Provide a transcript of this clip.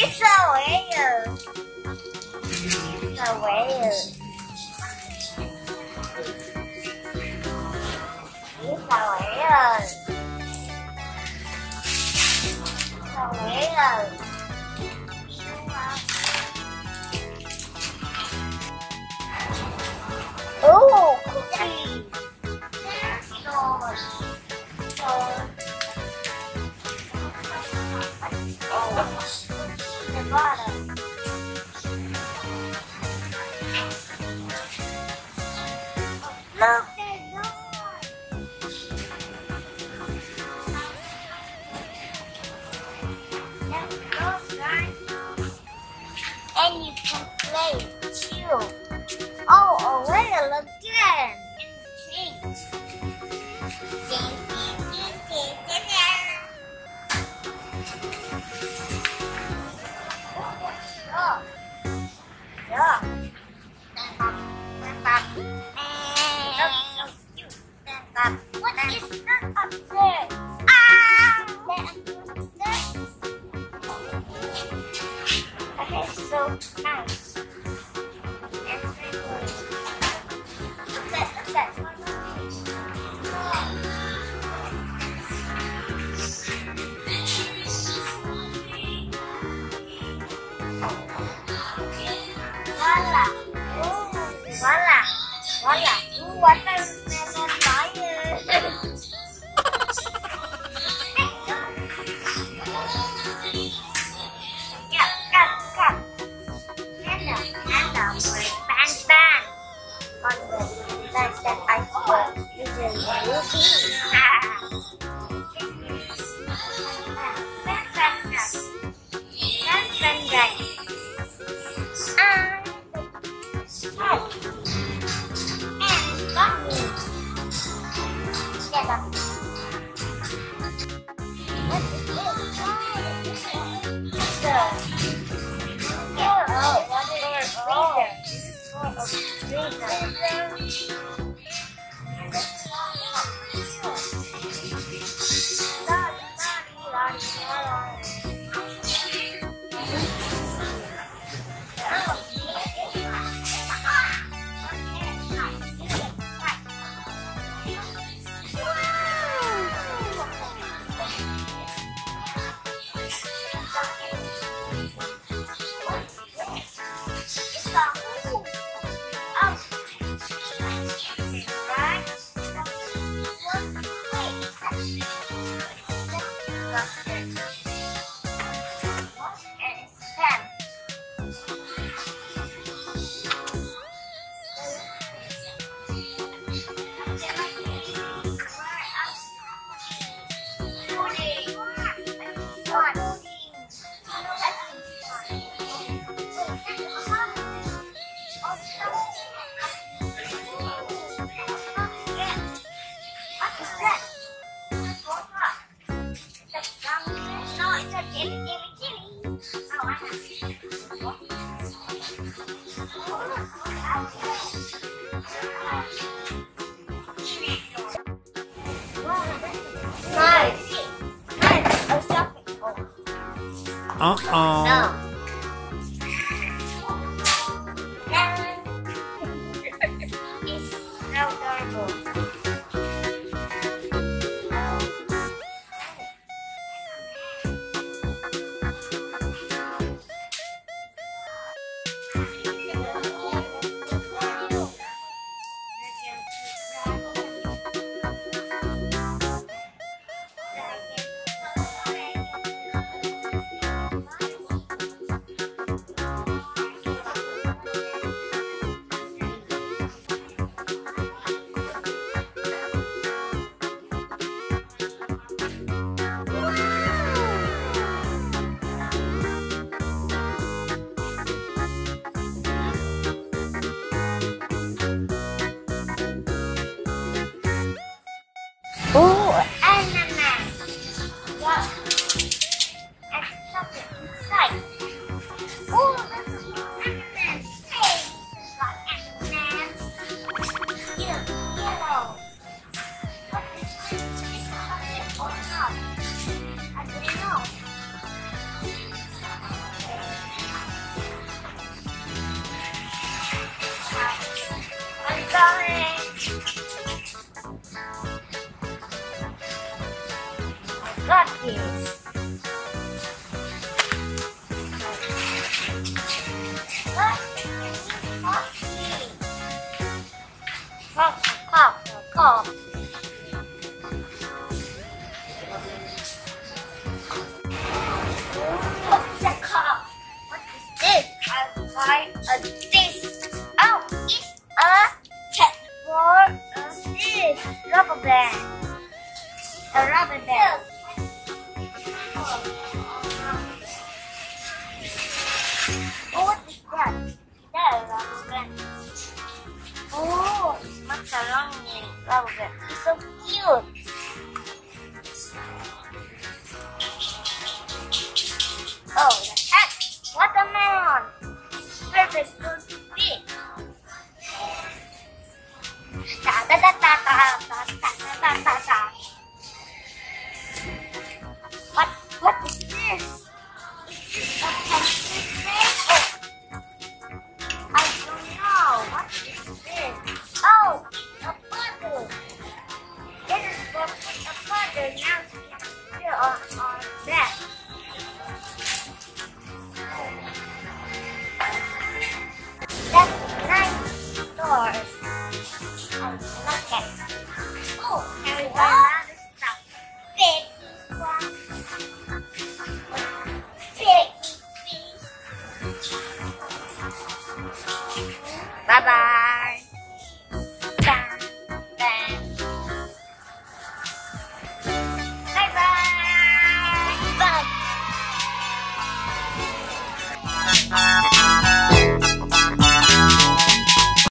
It's so weird. It's so weird. It's so weird. So weird. Oh, cookies. The bottom. Look, there's more. Let's go, guys. And you can play too. Oh, a whale again. And change. Yeah. What is that up there? That is so nice. Voila, watermelon fire. Yeah, come. Panda, with pan. On the left that I put is a movie. Uh-oh. No. It's so adorable. I got this. Cough. What's a cup? What is this? I'll buy this. Oh, it's a cat for this rubber band. A rubber band. Oh, what is that? That a rubber band. Oh, it's macaroni rubber band. It's so cute. Oh, the hat. Watermelon. Perfect good fit. What is this? Is this a pencil? Oh, I don't know. What is this? Oh, it's a puzzle. This is for put a puzzle. Now we can put on our bed. That's nice doors. Oh, look at. Oh, can we buy another stuff? Big one. Big. Bye bye.